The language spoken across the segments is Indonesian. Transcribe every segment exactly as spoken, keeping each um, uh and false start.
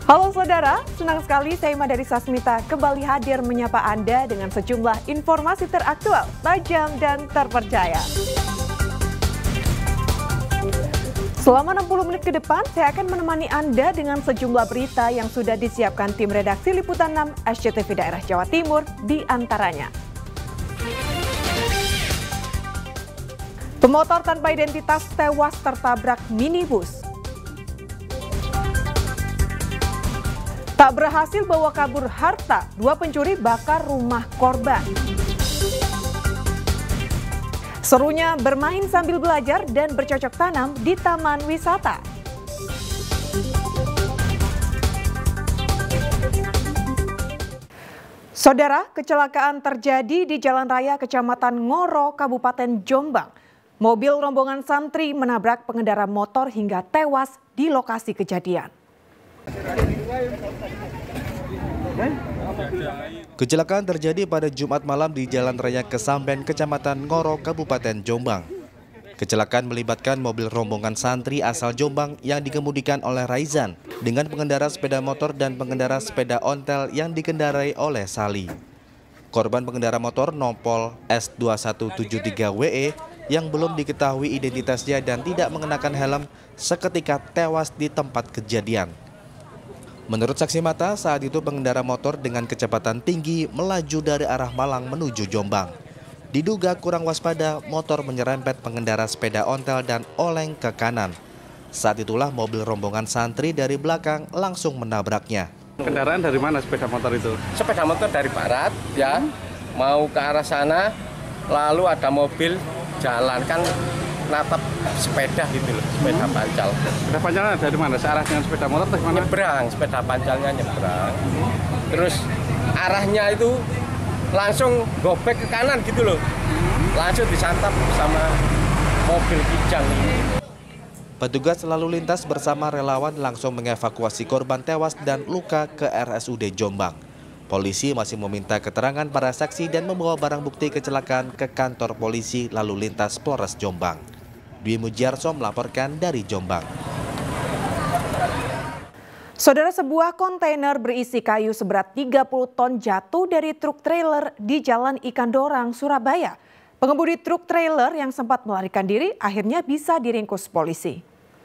Halo saudara, senang sekali saya Madari Sasmita kembali hadir menyapa Anda dengan sejumlah informasi teraktual, tajam dan terpercaya. Selama enam puluh menit ke depan, saya akan menemani Anda dengan sejumlah berita yang sudah disiapkan tim redaksi Liputan enam S C T V Daerah Jawa Timur di antaranya. Pemotor tanpa identitas tewas tertabrak minibus. Tak berhasil bawa kabur harta, dua pencuri bakar rumah korban. Serunya bermain sambil belajar dan bercocok tanam di taman wisata. Saudara, kecelakaan terjadi di Jalan Raya Kecamatan Ngoro, Kabupaten Jombang. Mobil rombongan santri menabrak pengendara motor hingga tewas di lokasi kejadian. Kecelakaan terjadi pada Jumat malam di Jalan Raya Kesamben, Kecamatan Ngoro, Kabupaten Jombang. Kecelakaan melibatkan mobil rombongan santri asal Jombang yang dikemudikan oleh Raizan dengan pengendara sepeda motor dan pengendara sepeda ontel yang dikendarai oleh Sali. Korban pengendara motor Nopol S dua satu tujuh tiga W E yang belum diketahui identitasnya dan tidak mengenakan helm seketika tewas di tempat kejadian. Menurut saksi mata, saat itu pengendara motor dengan kecepatan tinggi melaju dari arah Malang menuju Jombang. Diduga kurang waspada, motor menyerempet pengendara sepeda ontel dan oleng ke kanan. Saat itulah mobil rombongan santri dari belakang langsung menabraknya. Kendaraan dari mana sepeda motor itu? Sepeda motor dari barat, ya, mau ke arah sana, lalu ada mobil jalan kan natap sepeda gitu loh, sepeda pancal. Sepeda pancalnya dari mana? Searah dengan sepeda motor atau mana? Nyebrang, sepeda pancalnya nyebrang. Terus arahnya itu langsung gobek ke kanan gitu loh. Langsung disantap sama mobil kijang ini. Petugas lalu lintas bersama relawan langsung mengevakuasi korban tewas dan luka ke R S U D Jombang. Polisi masih meminta keterangan para saksi dan membawa barang bukti kecelakaan ke kantor polisi lalu lintas Polres Jombang. Dwi Mujiarso melaporkan dari Jombang. Saudara, sebuah kontainer berisi kayu seberat tiga puluh ton jatuh dari truk trailer di Jalan Ikan Dorang, Surabaya. Pengemudi truk trailer yang sempat melarikan diri akhirnya bisa diringkus polisi.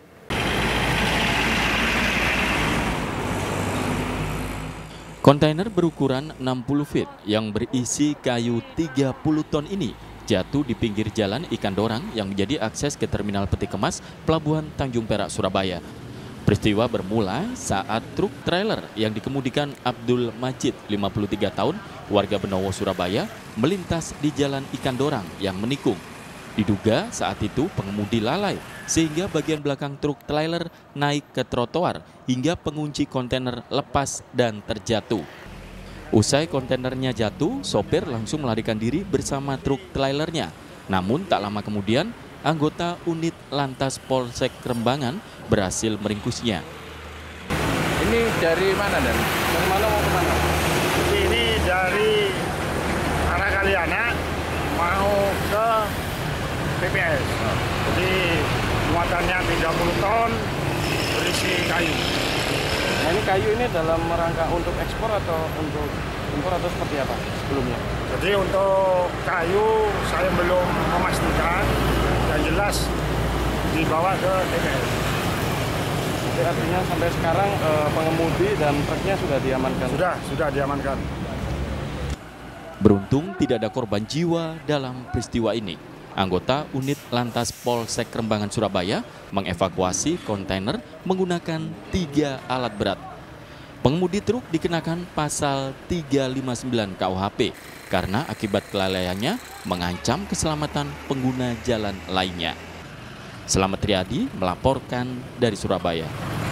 Kontainer berukuran enam puluh feet yang berisi kayu tiga puluh ton ini jatuh di pinggir jalan Ikan Dorang yang menjadi akses ke Terminal Peti Kemas Pelabuhan Tanjung Perak, Surabaya. Peristiwa bermula saat truk trailer yang dikemudikan Abdul Majid, lima puluh tiga tahun, warga Benowo, Surabaya, melintas di jalan Ikan Dorang yang menikung. Diduga saat itu pengemudi lalai sehingga bagian belakang truk trailer naik ke trotoar hingga pengunci kontainer lepas dan terjatuh. Usai kontainernya jatuh, sopir langsung melarikan diri bersama truk trailernya. Namun tak lama kemudian, anggota unit Lantas Polsek Rembangan berhasil meringkusnya. Ini dari mana dan? Dari mana mau ke mana? Ini dari arah Kaliana mau ke P P S. Jadi muatannya tiga puluh ton berisi kayu. Nah, ini kayu ini dalam rangka untuk ekspor atau untuk impor atau seperti apa sebelumnya? Jadi untuk kayu saya belum memastikan, yang jelas dibawa ke P P S. Jadi artinya sampai sekarang eh, pengemudi dan truknya sudah diamankan? Sudah, sudah diamankan. Beruntung tidak ada korban jiwa dalam peristiwa ini. Anggota unit Lantas Polsek Rembangan, Surabaya mengevakuasi kontainer menggunakan tiga alat berat. Pengemudi truk dikenakan pasal tiga lima sembilan K U H P karena akibat kelalaiannya mengancam keselamatan pengguna jalan lainnya. Selamat Riyadi melaporkan dari Surabaya.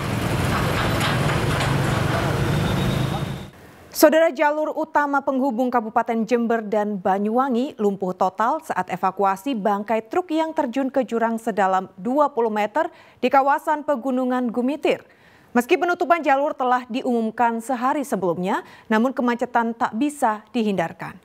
Saudara, jalur utama penghubung Kabupaten Jember dan Banyuwangi lumpuh total saat evakuasi bangkai truk yang terjun ke jurang sedalam dua puluh meter di kawasan Pegunungan Gumitir. Meski penutupan jalur telah diumumkan sehari sebelumnya, namun kemacetan tak bisa dihindarkan.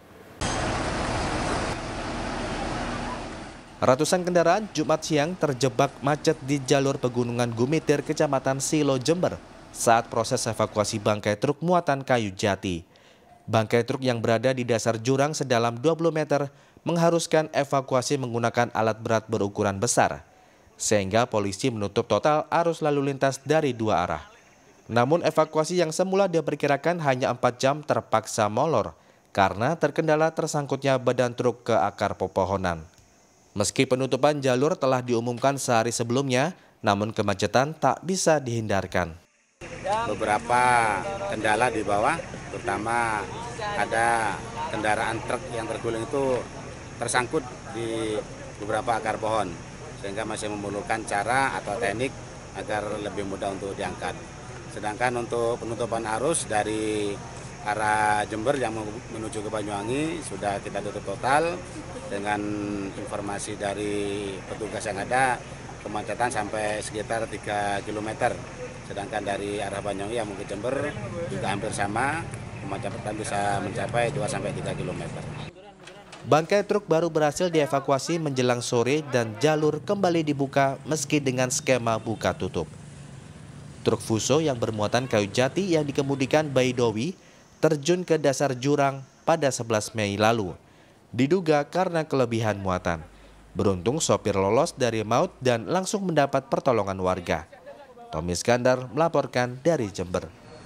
Ratusan kendaraan Jumat siang terjebak macet di jalur Pegunungan Gumitir, Kecamatan Silo, Jember. saat proses evakuasi bangkai truk muatan kayu jati. Bangkai truk yang berada di dasar jurang sedalam dua puluh meter mengharuskan evakuasi menggunakan alat berat berukuran besar, sehingga polisi menutup total arus lalu lintas dari dua arah. Namun evakuasi yang semula diperkirakan hanya empat jam terpaksa molor karena terkendala tersangkutnya badan truk ke akar pepohonan. Meski penutupan jalur telah diumumkan sehari sebelumnya, namun kemacetan tak bisa dihindarkan. Beberapa kendala di bawah, terutama ada kendaraan truk yang terguling itu tersangkut di beberapa akar pohon, sehingga masih memerlukan cara atau teknik agar lebih mudah untuk diangkat. Sedangkan untuk penutupan arus dari arah Jember yang menuju ke Banyuwangi sudah kita tutup total. Dengan informasi dari petugas yang ada, kemacetan sampai sekitar tiga kilometer. Sedangkan dari arah Banyuwangi yang mau ke Jember juga hampir sama, kemacetan bisa mencapai dua sampai tiga kilometer. Bangkai truk baru berhasil dievakuasi menjelang sore dan jalur kembali dibuka meski dengan skema buka tutup. Truk Fuso yang bermuatan kayu jati yang dikemudikan Baidowi terjun ke dasar jurang pada sebelas Mei lalu. Diduga karena kelebihan muatan. Beruntung sopir lolos dari maut dan langsung mendapat pertolongan warga. Tommy Iskandar melaporkan dari Jember.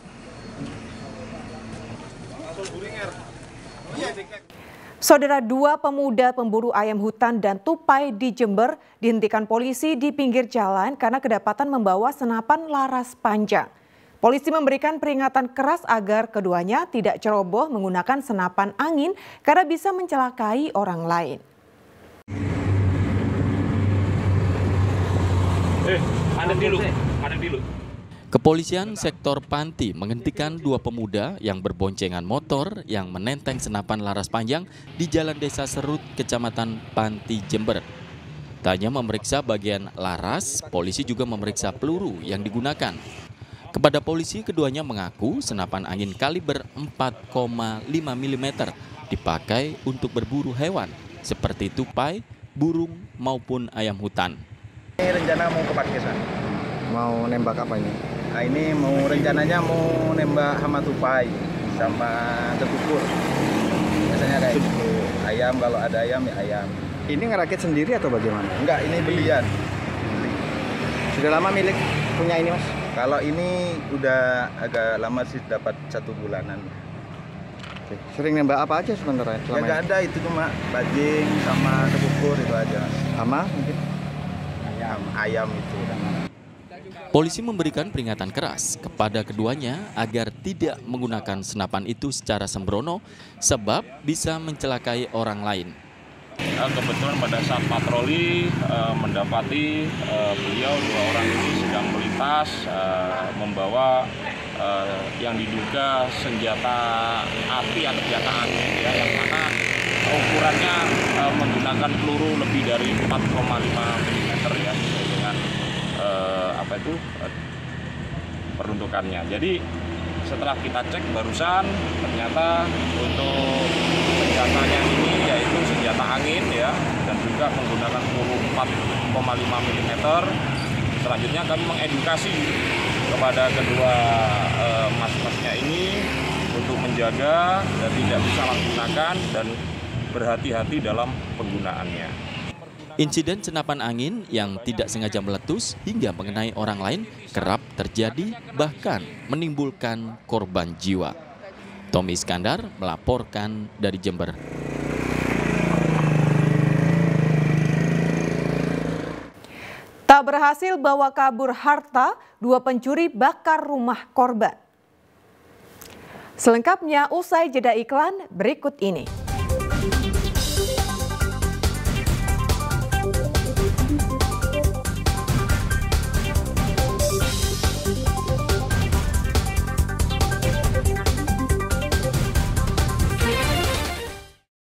Saudara, dua pemuda pemburu ayam hutan dan tupai di Jember dihentikan polisi di pinggir jalan karena kedapatan membawa senapan laras panjang. Polisi memberikan peringatan keras agar keduanya tidak ceroboh menggunakan senapan angin karena bisa mencelakai orang lain. Eh, ada dulu, ada dulu. Kepolisian sektor Panti menghentikan dua pemuda yang berboncengan motor yang menenteng senapan laras panjang di Jalan Desa Serut, Kecamatan Panti, Jember. Tak hanya memeriksa bagian laras, polisi juga memeriksa peluru yang digunakan. Kepada polisi, keduanya mengaku senapan angin kaliber empat koma lima milimeter dipakai untuk berburu hewan seperti tupai, burung maupun ayam hutan. Ini rencana mau ke Pakesan. Mau nembak apa ini? Nah, ini mau rencananya mau nembak hama tupai sama terkukur. Biasanya kayak gitu. Ayam, kalau ada ayam ya ayam. Ini ngerakit sendiri atau bagaimana? Enggak, ini belian. Sudah lama milik punya ini, Mas? Kalau ini udah agak lama sih, dapat satu bulanan. Oke. Sering nembak apa aja sebenarnya? Ya nggak ada, itu cuma bajing sama terkukur itu aja. Sama mungkin? Ayam, ayam itu. Polisi memberikan peringatan keras kepada keduanya agar tidak menggunakan senapan itu secara sembrono sebab bisa mencelakai orang lain. Kebetulan pada saat patroli uh, mendapati uh, beliau dua orang ini sedang melintas uh, membawa uh, yang diduga senjata api atau senjata angin, ya, yang mana ukurannya uh, menggunakan peluru lebih dari empat koma lima milimeter, ya, sesuai dengan uh, apa itu uh, peruntukannya. Jadi setelah kita cek barusan, ternyata untuk senjatanya ini yaitu senjata angin, ya, dan juga menggunakan peluru empat koma lima milimeter. Selanjutnya kami mengedukasi kepada kedua eh, mas-masnya ini untuk menjaga dan tidak disalahgunakan dan berhati-hati dalam penggunaannya. Insiden senapan angin yang tidak sengaja meletus hingga mengenai orang lain kerap terjadi, bahkan menimbulkan korban jiwa. Tommy Iskandar melaporkan dari Jember. Tak berhasil bawa kabur harta, dua pencuri bakar rumah korban. Selengkapnya usai jeda iklan berikut ini.